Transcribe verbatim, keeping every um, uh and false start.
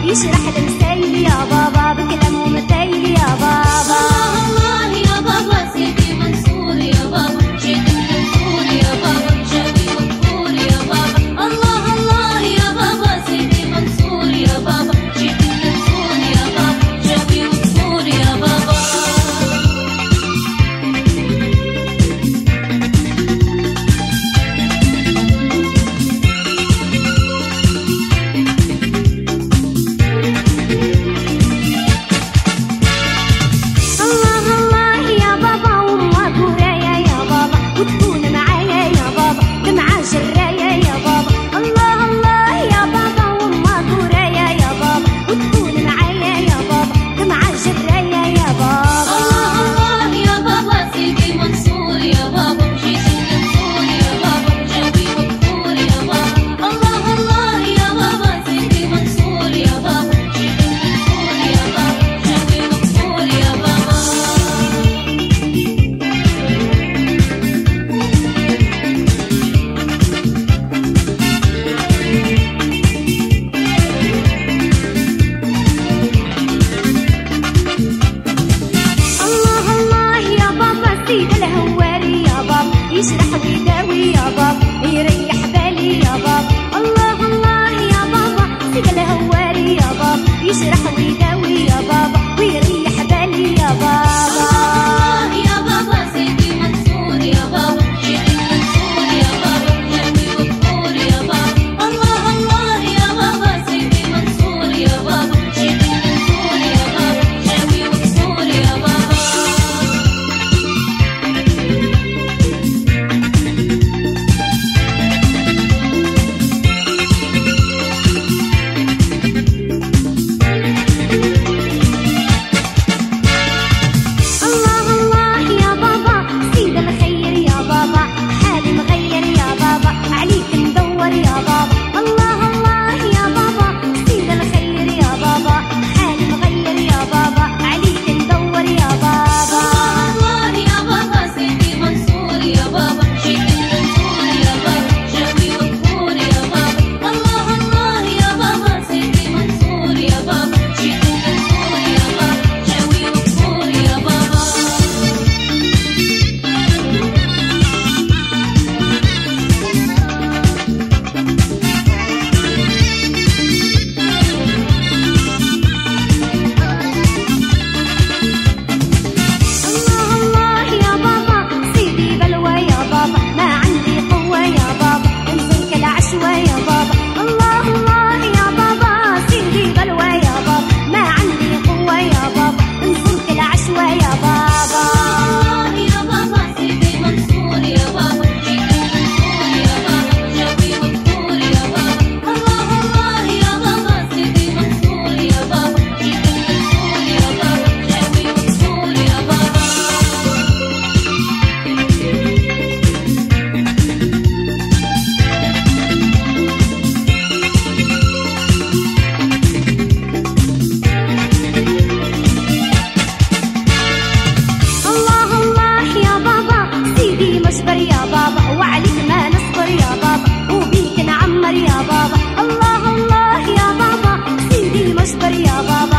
يشرح المسايل يا بابا بكلام ومثايل يا بابا. الله الله يا بابا سيدي منصور يا بابا جيت منصور يا بابا جابي وكفور يا بابا. الله الله يا بابا سيدي منصور يا بابا جيت منصور يا بابا جابي وكفور يا بابا. يشرح ويداوي يا بابا يريح بالي يا بابا. الله الله يا بابا سيد الهواري يا بابا يشرح ويداوي يا بابا ويريح بالي يا بابا. الله يا بابا سيدي منصور يا بابا جيت منصور يا بابا جابي وكفور يا بابا. الله الله يا بابا سيدي منصور يا بابا جيت منصور يا بابا جابي وكفور يا بابا. يا بابا وعليك ما نصبر يا بابا وبيك نعمر يا بابا. الله الله يا بابا سيدي مصبر يا بابا.